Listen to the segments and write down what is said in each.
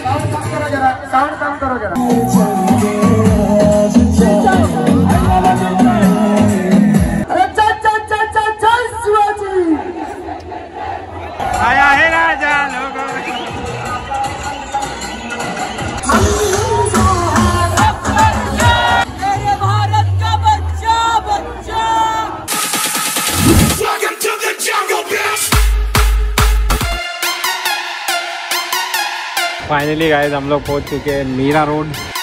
Sound कम करो जरा, sound कम करो जरा। अरे चल चल चल चल चल शिवाजी आया है राजा लोगों मेरे भारत का बच्चा बच्चा। फाइनली गाइस हम लोग पहुंच चुके हैं मीरा रोड।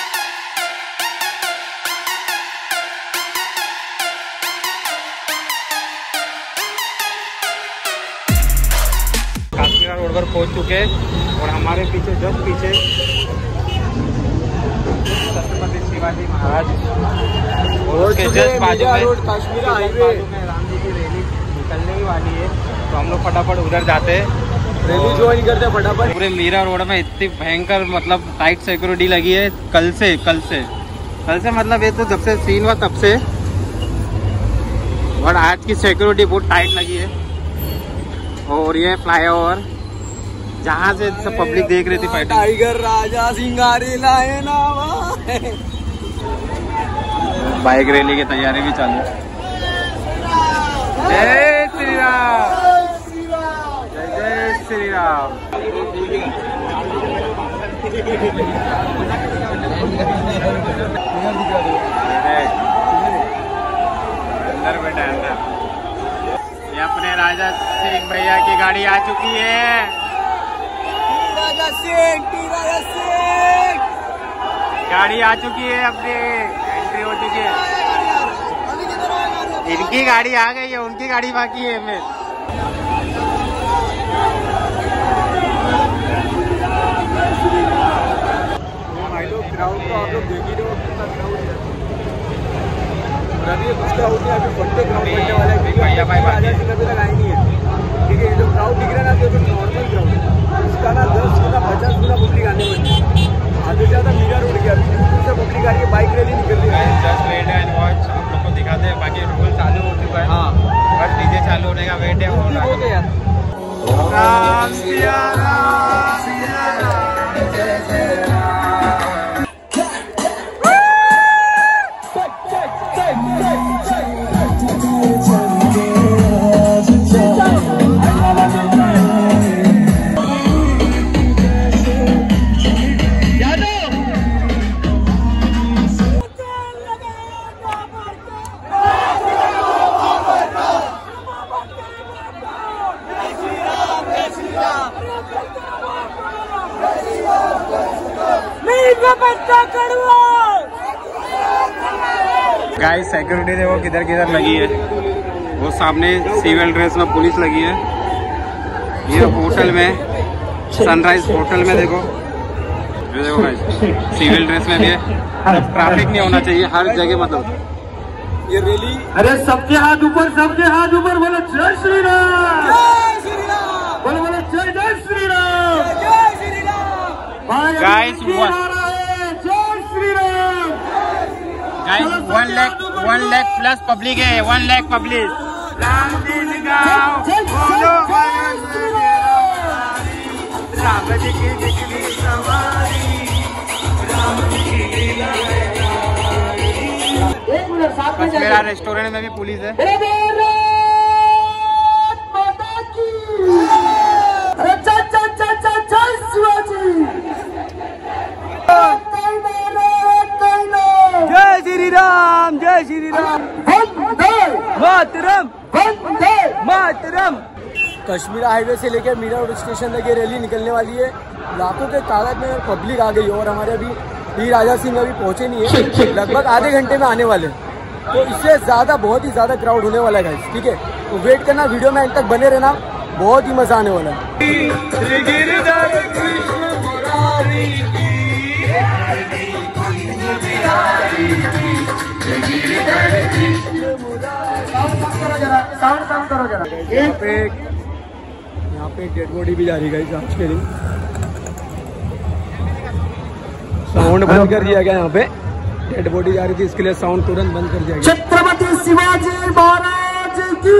काश्मीरा रोड पर पहुंच चुके हैं और हमारे पीछे जस्ट पीछे छत्रपति शिवाजी महाराज और उसके जस्ट बाजू में काश्मीरा हाईवे राम जी की रैली निकलने ही वाली है, तो हम लोग फटाफट उधर जाते हैं। रैली ज्वाइन करते फटाफट। पूरे मीरा रोड में इतनी भयंकर मतलब टाइट सिक्योरिटी लगी है कल से मतलब ये तो जब से सीन हुआ तब से, और आज की सिक्योरिटी बहुत टाइट लगी है। और ये फ्लाईओवर जहाँ से सब पब्लिक देख रही थी फाइटिंग। टाइगर राजा सिंगारी लाए ना बाइक रैली की तैयारी भी चालू। जय श्री राम, जय श्री राम। अंदर बैठा अंदर। ये अपने राजा सिंह भैया की गाड़ी आ चुकी है। राजा सिंह गाड़ी आ चुकी है, अपनी एंट्री हो चुकी है। इनकी गाड़ी आ गई है, उनकी गाड़ी बाकी है। मैं क्राउड को आप लोग देख ही रहे हो कितना क्राउड है। अभी कुछ क्राउड नहीं, अभी बड़े क्राउड बनने वाला है क्योंकि भैया भाई राजा सिंह अभी तक आई नहीं है। ठीक है, ये जो क्राउड दिख रहा है ना तो नॉर्मल क्राउड है, इसका ना 10 गुना 50 गुना पब्लिक आने वाली है। आधे ज़्यादा मीरा रोड गया, से पब्लिक आ रही है, बाइक रैली निकल रही है। जस्ट वेट एंड वॉच हम लोग को दिखाते हैं, बाकी रोल चालू हो चुका है। हाँ, बस डीजे चालू होने का वेट है। हो गया यार। राम सिया राम सिया राम जय जय राम। गाइस सिक्योरिटी देखो किधर किधर लगी है। वो सामने सिविल ड्रेस में पुलिस लगी है। ये होटल में, सनराइज होटल में देखो, ये देखो गाइस सिविल ड्रेस में भी है। ट्रैफिक नहीं होना चाहिए हर जगह, मतलब ये रैली। अरे सबके हाथ ऊपर बोलो जय श्री राम, बोलो बोलो जय जय Shri Ram, guys. Guys 1 lakh plus public है, 1 लाख पब्लिक। राम दिन गाओ, बोलो राम जी की निकली सवारी, राम जी की लीला। एक मिनट साथ में मेरा रेस्टोरेंट में भी पुलिस है। अरे चल चल चल चल चल शिवाजी। जय श्री राम, जय श्री राम, मातरम मातरम। कश्मीरा हाईवे से लेकर मीरा रोड स्टेशन तक ये रैली निकलने वाली है। लाखों के तादाद में पब्लिक आ गई और हमारे अभी वीर राजा सिंह अभी पहुंचे नहीं है, लगभग आधे घंटे में आने वाले। तो इससे ज्यादा बहुत ही ज्यादा क्राउड होने वाला है गाइस। ठीक है, तो वेट करना, वीडियो में अंत तक बने रहना, बहुत ही मजा आने वाला है। साउंड कम करो जरा। यहाँ पे डेड बॉडी भी जा रही है आज के दिन। साउंड बंद कर दिया गया, यहाँ पे डेड बॉडी जा रही थी, इसके लिए साउंड तुरंत बंद कर दिया गया। छत्रपति शिवाजी महाराज की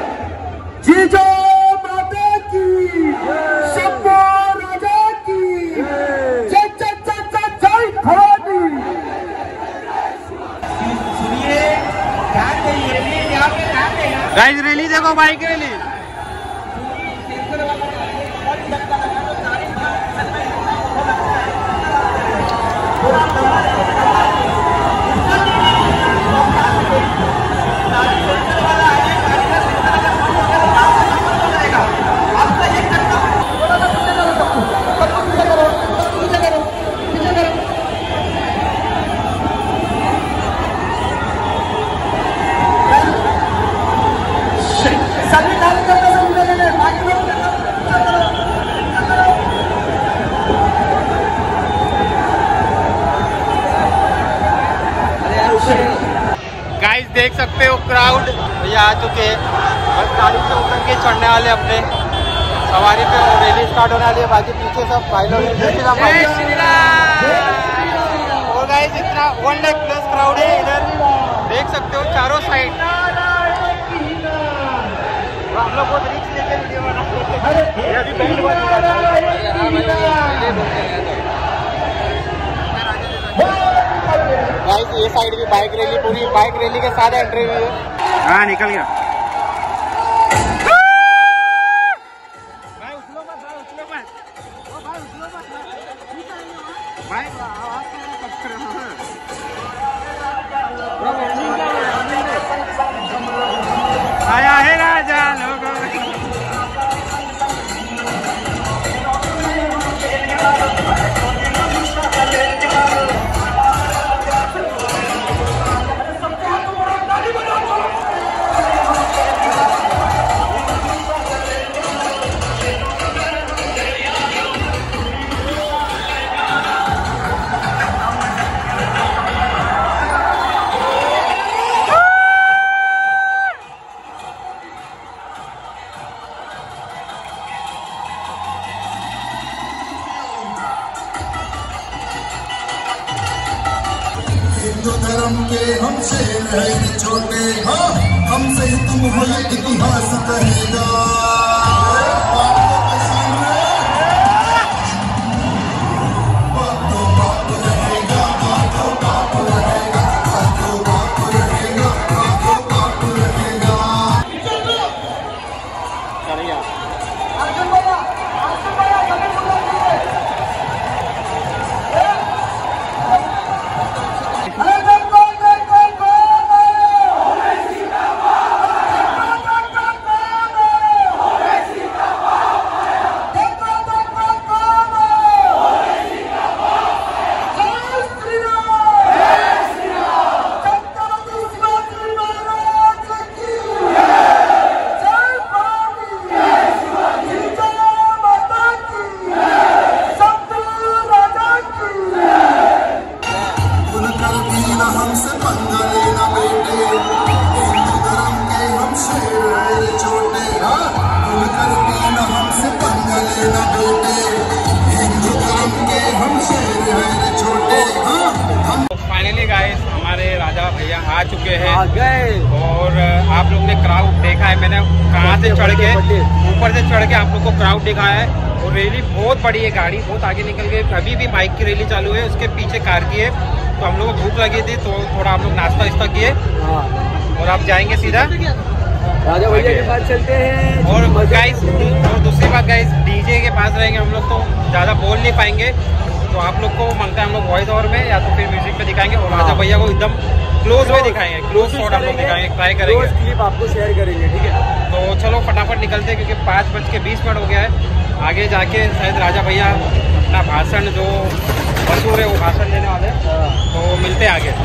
जीजो माता की, शंभू राजा की। देखो बाइक रैली। गाइस देख सकते हो क्राउड भैया आ चुके हैं, बस गाड़ी से उतर के चढ़ने वाले अपने सवारी पे और रैली स्टार्ट होने वाली है। बाकी पीछे सब भाई लोग और गाइस इतना 1 लाख प्लस क्राउड है इधर, देख सकते हो चारों साइड। हम लोग बहुत रिक्स लेके वीडियो बना गाइस, ये साइड भी बाइक रैली, पूरी बाइक रैली के साथ एंट्री हुई है। हाँ निकल गया भाई, उछलो मत भाई, उछलो मत ओ भाई, उछलो मत भाई, आया है राजा लोगों। हिंदू धर्म के हम शेर हैं छोटे, हाँ हमसे ही तुम हो इतिहास कहेगा। भैया आ चुके हैं और आप लोग ने क्राउड देखा है, मैंने कहाँ से चढ़ के ऊपर से चढ़ के आप लोग को क्राउड दिखाया है। और रैली बहुत बड़ी है, गाड़ी बहुत आगे निकल गई, अभी भी बाइक की रैली चालू है, उसके पीछे कार की है। तो हम लोग को भूख लगी थी तो थोड़ा हम लोग नाश्ता वास्ता किए और आप जाएंगे सीधा राजा भैया के पास चलते हैं। और गाइस और दूसरी बात गाइस, डीजे के पास रहेंगे हम लोग तो ज़्यादा बोल नहीं पाएंगे, तो आप लोग को मांगता है हम लोग वॉइस ओवर में या तो फिर म्यूजिक में दिखाएंगे। और राजा भैया को एकदम क्लोज में दिखाएंगे, क्लोज शॉट हम लोग दिखाएंगे, ट्राई करेंगे, क्लिप आपको शेयर करेंगे, ठीक है। तो चलो फटाफट निकलते हैं क्योंकि 5:20 हो गया है। आगे जाके शायद राजा भैया अपना भाषण जो मशहूर है वो भाषण देने वाले हैं, तो मिलते हैं आगे।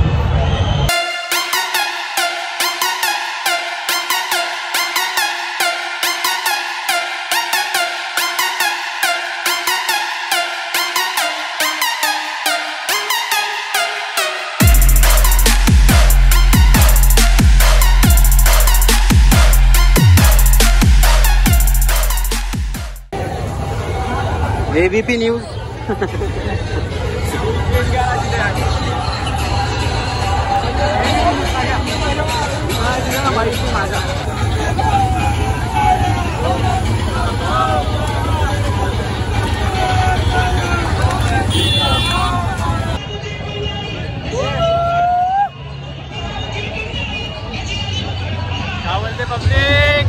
एबीपी न्यूज क्या बोलते public.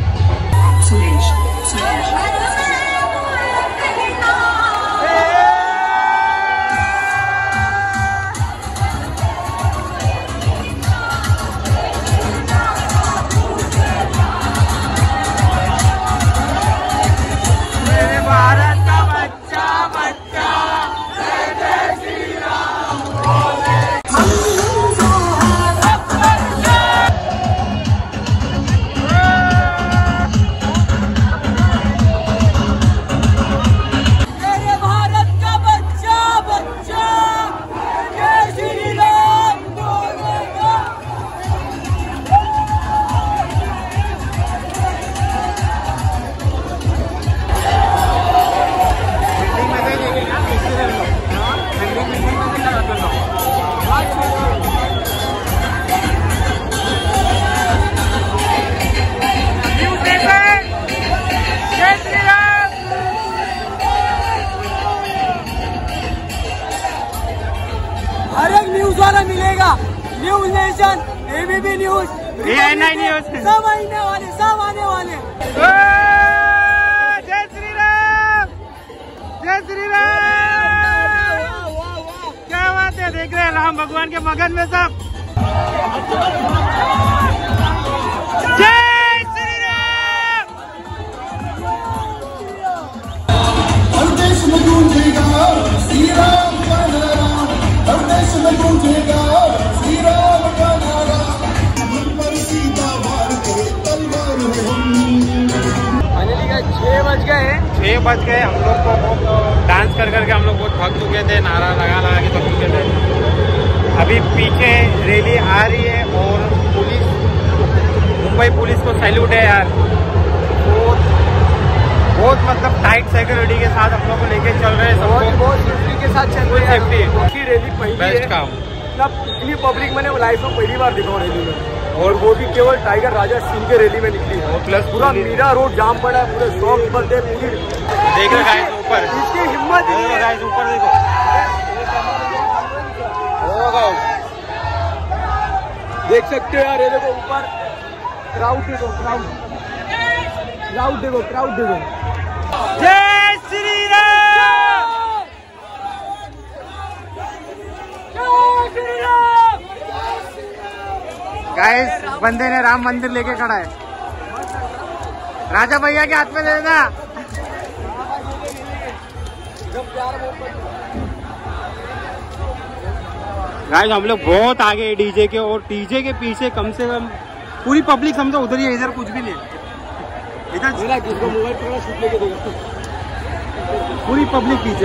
News nation, ABP news, ANI news, सब आने वाले, सब आने वाले। जय श्री राम, जय श्री राम। क्या बात है, देख रहे हैं राम भगवान के मगन में सब। जय श्री राम। हर देश में गूंजेगा श्री राम का नारा, हर देश में गूंजेगा श्री राम का नारा। मन पर सीता वार के तलवार में हम। फाइनली का 6 बज गए। 6 बज गए। हम लोग को डांस कर करके हम लोग बहुत थक चुके थे, नारा लगा लगा के थक चुके थे। अभी पीछे रैली आ रही है और पुलिस, मुंबई पुलिस को सैल्यूट है यार। बहुत मतलब टाइट सिक्योरिटी के साथ हम लोग को लेके चल रहे हैं, बहुत सेफ्टी के साथ चल रही है। सेफ्टी रैली पहली बेस्ट काम। मतलब इतनी पब्लिक मैंने लाइफ में पहली बार देखा रैली में, और वो भी केवल टाइगर राजा सिंह के रैली में निकली है। प्लस पूरा मीरा रोड जाम पड़ा है, पूरे शॉप बंद है, पूरी देख रहे गाइस ऊपर, इसकी हिम्मत नहीं है। गाइस ऊपर देखो, देख सकते हो यार, ये देखो ऊपर क्राउड देखो, क्राउड देखो, क्राउड देखो। जय श्री राम। गाइस बंदे ने राम मंदिर लेके खड़ा है, राजा भैया के हाथ में दे देना। गाइस हम लोग बहुत आगे है डीजे के, और डीजे के पीछे कम से कम पूरी पब्लिक समझो उधर ही है, इधर कुछ भी नहीं, इधर किसको मोबाइल पकड़ा शूट लेके देगा, पूरी पब्लिक पीछे।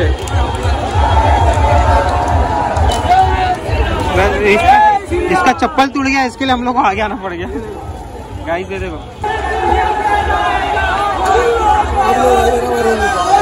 इसका चप्पल टूट गया, इसके लिए हम लोग को आगे आना पड़ गया। गाइस ये देखो